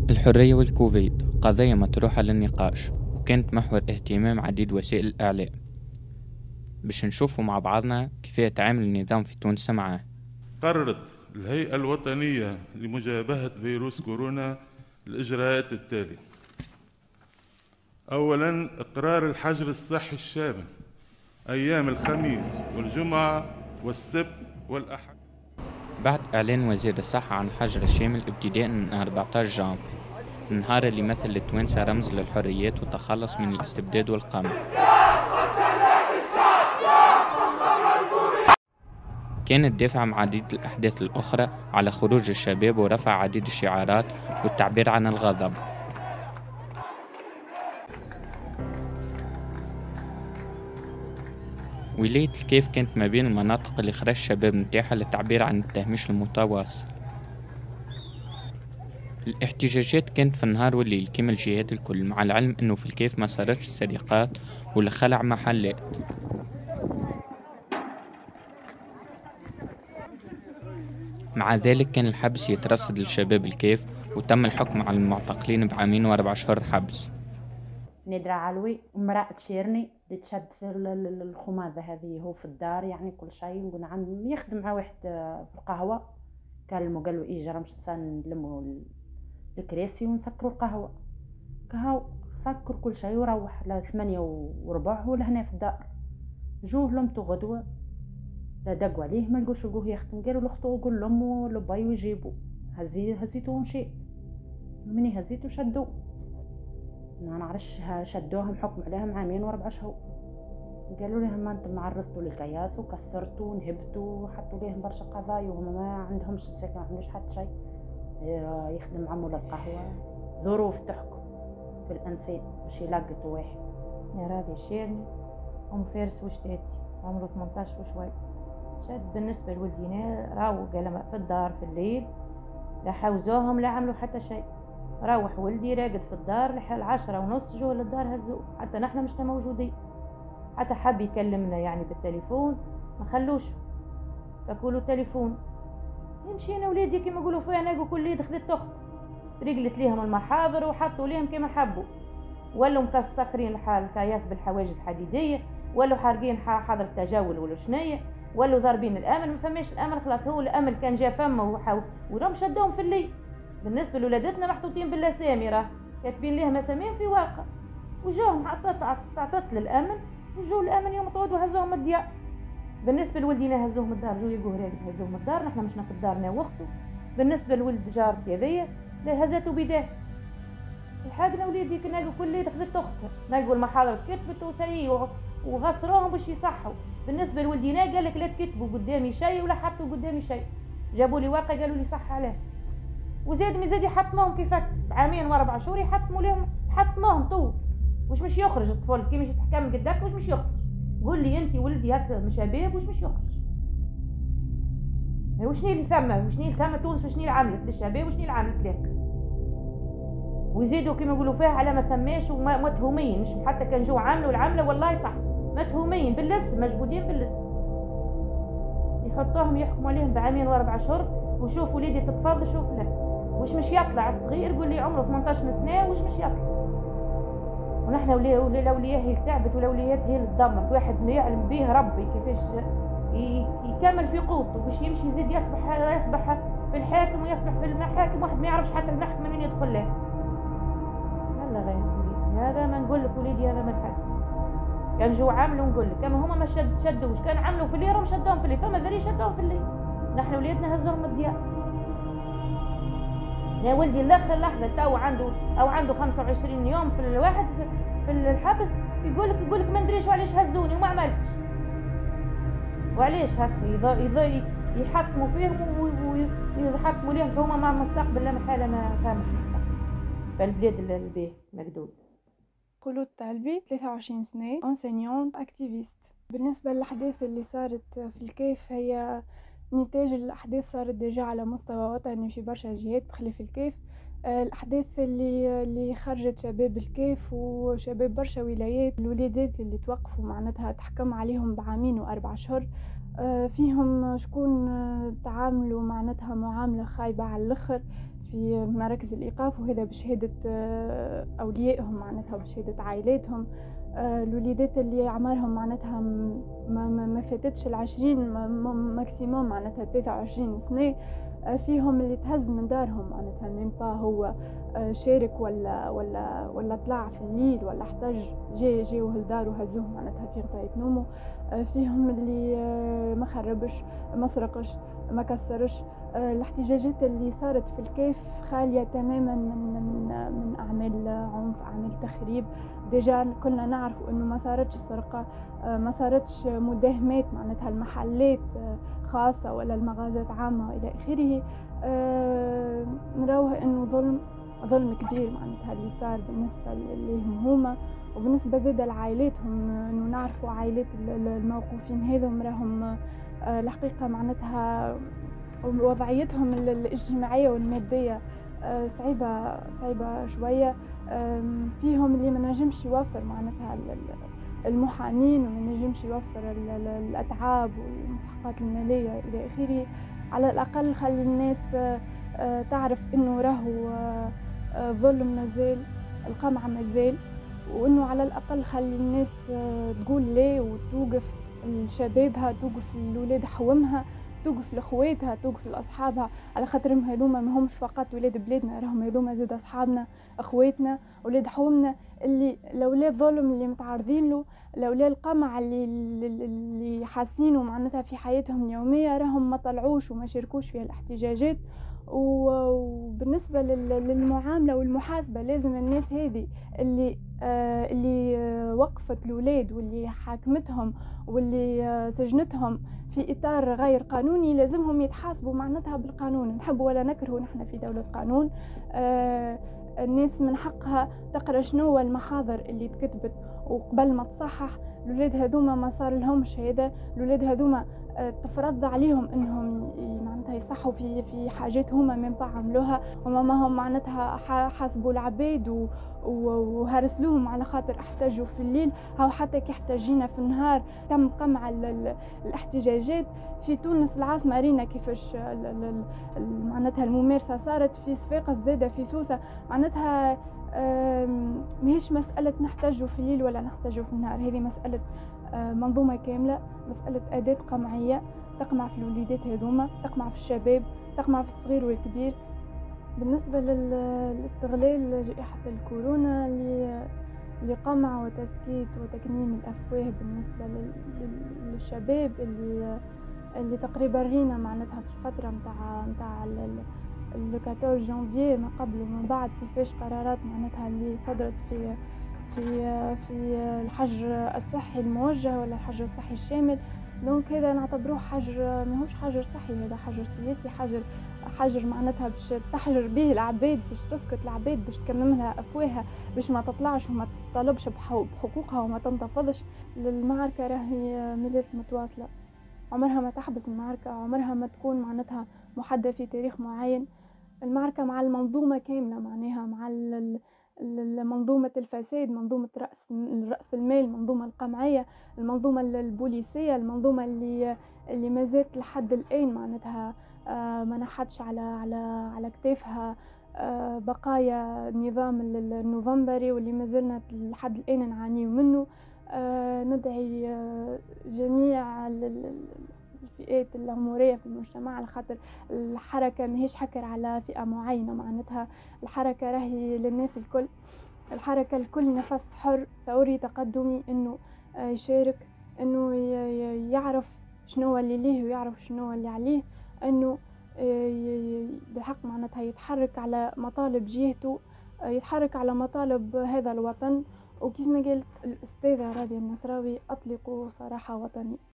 الحرية والكوفيد قضية مطروحة للنقاش، وكانت محور اهتمام عديد وسائل الإعلام. باش نشوفوا مع بعضنا كيف يتعامل النظام في تونس معاه. قررت الهيئة الوطنية لمجابهة فيروس كورونا الإجراءات التالية: أولاً، إقرار الحجر الصحي الشامل أيام الخميس والجمعة والسبت والأحد. بعد إعلان وزير الصحة عن الحجر الشامل ابتداء من 14 جانفي، النهار اللي مثل للتوانسة رمز للحريات والتخلص من الاستبداد والقمع. كان الدافع مع عديد الأحداث الأخرى على خروج الشباب ورفع عديد الشعارات والتعبير عن الغضب. ولاية الكيف كانت ما بين المناطق اللي خرج الشباب نتاعها للتعبير عن التهميش المتواصل. الاحتجاجات كانت في النهار والليل كما الجهات الكل، مع العلم انه في الكيف ما صارتش سرقات ولا خلع محلات. مع ذلك كان الحبس يترصد للشباب الكيف، وتم الحكم على المعتقلين بعامين و4 أشهر حبس. نادرة علوي امرأة شيرني اللي تشد في الخماذة هذه، هو في الدار يعني كل شيء، نقول عم يخدم مع واحد في القهوة، كلموا قالوا إيه جرى مش نلموا الكراسي ونسكروا القهوة، كهو سكر كل شيء وروح على 8:15 هو لهنا في الدار. جوه لمتو غدوة دقوا عليه ما لقوش لقوه يخدم، قالوا لأختو قول لأمو لباي ويجيبوا، هزيته ومشيت. مني هزيته شدوا، ما نعرفش شدوهم حكم عليهم عامين و4 شهور. قالوا لهم ما انتم معرضتوا للكياس وكسرتوا ونهبتوا وحطوا لهم برشا قضايا، وهم ما عندهمش مساكن، ما عندوش حتى شيء، يخدم عمو للقهوة. ظروف تحكم في الانسان باش يلقطوا واحد. يا راضي شيرني ام فارس وشتاتي عمره 18 وشوي، شاد بالنسبه لولدينا راهو قال في الدار في الليل، لا حوزوهم لا عملوا حتى شيء. روح ولدي راقد في الدار لحال 10:30 جو للدار هزوه، حتى نحن مش موجودين، حتى حب يكلمنا يعني بالتليفون ما خلوش، فكولوا تليفون. يمشي انا وليدي كما يقولوا فيها ناقو كل يد خذت اخت، رجلت ليهم المحاضر وحطوا ليهم كما حبوا، ولوا مكسكرين الحال كياس بالحواجز الحديديه، ولوا حارقين حظر التجول ولا شنيه، ولوا ضاربين الامن، ما فماش الامن خلاص، هو الامن كان جا فمه ورم شدوهم في الليل. بالنسبه لولادتنا محطوطين بالاسامي، راه كاتبين لهم اساميهم في واقع، وجاهم عطت للامن، وجو الامن يوم طودوا هزوهم الديار. بالنسبه لولدينا هزوهم الدار، جو يقول راقد هزوهم الدار، نحن مشنا في الدار انا واخته. بالنسبه لولد جارتي هذيا لا هزته بيداه، الحاقنا وليدي كنا نقول كل ليله خذت اختها، نلقوا المحاضر كتبت وسي وغسروهم باش يصحوا. بالنسبه لولدينا قال لك لا تكتبوا قدامي شيء ولا حطوا قدامي شيء، جابوا لي ورقه قالوا لي صح عليه، وزاد يحطموهم كيفاش بعامين و4 شهور يحطموا لهم، حطموهم طول. وش مش يخرج الطفل كي مش تحكم قدامك، وش مش يخرج؟ قول لي انت ولدي هكا من شباب وش مش يخرج؟ وشني اللي ثم تونس، وشني اللي عملت للشباب، وشني اللي عملت لك؟ ويزيدوا كما يقولوا فيها على ما ثماش ومتهومين، مش حتى كان جو عامله والعمله والله صح متهومين باللسه، مجبودين باللسه، يحطوهم يحكموا عليهم بعامين و4 شهور. وشوف وليدي تتفضل شوف له وش مش يطلع الصغير، يقول لي عمره 18 سنه وش مش يطلع. ونحن الاولياء هي تعبت والاوليات هي اللي تدمرت، واحد ما يعلم به ربي كيفاش يكمل في قوته باش يمشي يزيد يصبح في الحاكم ويصبح في المحاكم، واحد ما يعرفش حتى المحكمه من يدخل لها. يلا غير وليدي هذا ما نقول لك، وليدي هذا ما نحكي، كان جو عاملوا نقول لك، كما هما ما شدوش، كان عملوا في الليل راهم شدوهم في الليل، فما ذري شدوهم في الليل، نحن وليدنا هزوهم الديار. يا ولدي الاخر لحظه تو عنده 25 يوم في الواحد في الحبس، يقول لك ما ندريش وعلاش هزوني وما عملتش، وعلاش هكا يحكموا فيهم ويحكموا ليهم، فهم مع المستقبل لا محاله ما فهمش المستقبل فالبلاد البيه مقدود. خلود طالبي 23 سنة، انسينيون اكتيفيست. بالنسبة للأحداث اللي صارت في الكيف، هي نتاج الأحداث صارت ديجا على مستوى وطني في برشا جهات بخلاف الكيف. الأحداث اللي خرجت شباب الكيف وشباب برشا ولايات، الولادات اللي توقفوا معناتها تحكم عليهم بعامين و4 شهور، فيهم شكون تعاملوا معناتها معاملة خايبة على الآخر، في مراكز الإيقاف، وهذا بشهادة أوليائهم معناتها وبشهادة عائلاتهم. الوليدات اللي أعمارهم معناتها ما فاتتش 20 ماكسيموم معناتها 23 سنة، فيهم اللي تهز من دارهم معناتها ميم با هو شارك ولا طلع في الليل ولا احتاج جاوه لدار وهزوه معناتها في غطاية نومه. فيهم اللي ما خربش، ما سرقش، ما كسرش. الاحتجاجات اللي صارت في الكيف خالية تماما من أعمال عنف، أعمال تخريب. ديجا كلنا نعرف إنه ما صارتش سرقة، ما صارتش مداهمات معناتها المحلات خاصة ولا المغازات عامة إلى آخره. نراوه إنه ظلم كبير معناتها اللي صار بالنسبة لهم هما، وبالنسبة زادة لعائلاتهم. إنه نعرفوا عائلات الموقوفين هذم راهم الحقيقة معناتها وضعيتهم الاجتماعية والمادية صعيبة شوية. فيهم اللي ما نجمش يوفر معناتها المحامين، وما نجمش يوفر الأتعاب والمستحقات المالية إلى آخره. على الأقل خلي الناس تعرف إنه راهو ظلم مازال، القمع مازال، وإنه على الأقل خلي الناس تقول ليه وتوقف لشبابها، توقف لولاد حومها، توقف لأخواتها، توقف لأصحابها، على خاطرهم هذوما ما همش فقط ولاد بلادنا، راهم هذوما زاد أصحابنا، أخواتنا، ولاد حومنا، اللي لولا الظلم اللي متعرضين له، لولا القمع اللي حاسينه معناتها في حياتهم اليومية، راهم ما طلعوش وما شاركوش في الاحتجاجات. وبالنسبة للمعاملة والمحاسبة، لازم الناس هذه اللي وقفت الولاد واللي حاكمتهم واللي سجنتهم في إطار غير قانوني، لازمهم يتحاسبوا معناتها بالقانون. نحب ولا نكره، نحن في دولة قانون. الناس من حقها تقرأ شنو المحاضر اللي تكتبت، وقبل ما تصحح. الولاد هذوما ما صار لهمش هذا، الولاد هذوما تفرض عليهم انهم معناتها يصحوا في حاجات هما من بعد عملوها، هما ما هم معناتها حاسبوا العبيد وهرسلوهم على خاطر احتاجوا في الليل. هاو حتى كي احتاجينا في النهار تم قمع الاحتجاجات. في تونس العاصمة رينا كيفاش معناتها الممارسة صارت في صفاقس، زادة في سوسة. معناتها ماهيش مسألة نحتاجوا في الليل ولا نحتاجوا في النهار، هذه مسألة منظومة كاملة، مسألة أداة قمعية تقمع في الوليدات هذوما، تقمع في الشباب، تقمع في الصغير والكبير. بالنسبة للاستغلال جائحة الكورونا لقمع وتسكيت وتكميم الأفواه بالنسبة للشباب اللي تقريبا رينا معناتها في الفترة متاع 14 جانفي ما قبل وما بعد، كيفاش قرارات معناتها اللي صدرت في الحجر الصحي الموجه ولا الحجر الصحي الشامل. دونك هذا نعتبروه حجر، ماهوش حجر صحي، هذا حجر سياسي، حجر معناتها باش تحجر به العباد، باش تسكت العباد، باش تكمم لها افواهها، باش ما تطلعش وما تطالبش بحقوقها وما تنتفضش. المعركه راهي مازالت متواصله، عمرها ما تحبس المعركه، عمرها ما تكون معناتها محدده في تاريخ معين. المعركه مع المنظومه كامله، معناها مع منظومة الفساد، منظومة رأس المال، المنظومة القمعية، المنظومة البوليسية، المنظومة اللي ما زالت لحد الآن معناتها ما نحدش على كتافها بقايا النظام النوفمبري، واللي ما زلنا لحد الآن نعانيو منه. ندعي جميع الفئات العمرية في المجتمع، على خاطر الحركة ماهيش حكر على فئة معينة، معناتها الحركة راهي للناس الكل، الحركة الكل نفس حر ثوري تقدمي، انه يشارك، انه يعرف شنو اللي ليه ويعرف شنو اللي عليه، انه بحق معناتها يتحرك على مطالب جهته، يتحرك على مطالب هذا الوطن. وكيف ما قالت الأستاذة رابية النصراوي، أطلقوا سراح وطني.